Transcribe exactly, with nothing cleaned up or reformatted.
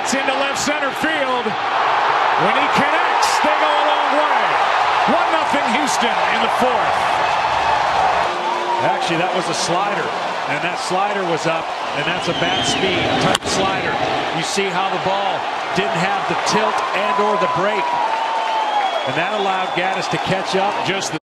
It's into left center field. When he connects, they go a long way. one nothing Houston in the fourth. Actually, that was a slider, and that slider was up, and that's a bat speed type slider. You see how the ball didn't have the tilt and or the break, and that allowed Gattis to catch up. Just the